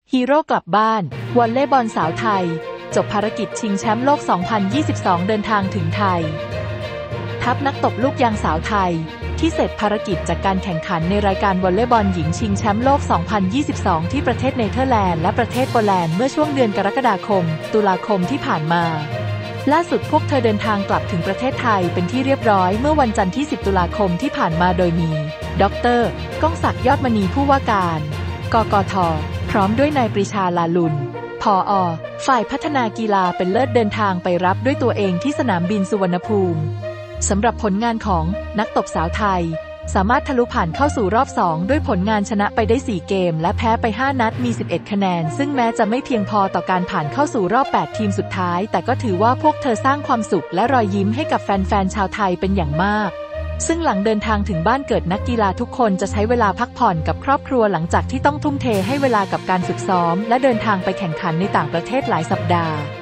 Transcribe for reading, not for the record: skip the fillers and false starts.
ฮีโร่กลับบ้านวอลเลย์บอลสาวไทยจบภารกิจชิงแชมป์โลก 2022 เดินทางถึงไทยทัพนักตบลูกยางสาวไทยที่เสร็จภารกิจจากการแข่งขันในรายการวอลเลย์บอลหญิงชิงแชมป์โลก 2022 ที่ประเทศเนเธอร์แลนด์และประเทศโปแลนด์เมื่อช่วงเดือนกรกฎาคมตุลาคมที่ผ่านมาล่าสุดพวกเธอเดินทางกลับถึงประเทศไทยเป็นที่เรียบร้อยเมื่อวันจันทร์ที่ 10 ตุลาคมที่ผ่านมาโดยมีดร.ก้องศักดิ์ยอดมณีผู้ว่าการกกท.พร้อมด้วยนายปรีชาลาลุนผอ.ฝ่ายพัฒนากีฬาเป็นเลิศเดินทางไปรับด้วยตัวเองที่สนามบินสุวรรณภูมิสำหรับผลงานของนักตบสาวไทยสามารถทะลุผ่านเข้าสู่รอบ 2 ด้วยผลงานชนะไปได้ 4 เกมและแพ้ไป 5 นัดมี 11 คะแนนซึ่งแม้จะไม่เพียงพอต่อการผ่านเข้าสู่รอบ 8 ทีมสุดท้ายแต่ก็ถือว่าพวกเธอสร้างความสุขและรอยยิ้มให้กับแฟนๆชาวไทยเป็นอย่างมากซึ่งหลังเดินทางถึงบ้านเกิดนักกีฬาทุกคนจะใช้เวลาพักผ่อนกับครอบครัวหลังจากที่ต้องทุ่มเทให้เวลากับการฝึกซ้อมและเดินทางไปแข่งขันในต่างประเทศหลายสัปดาห์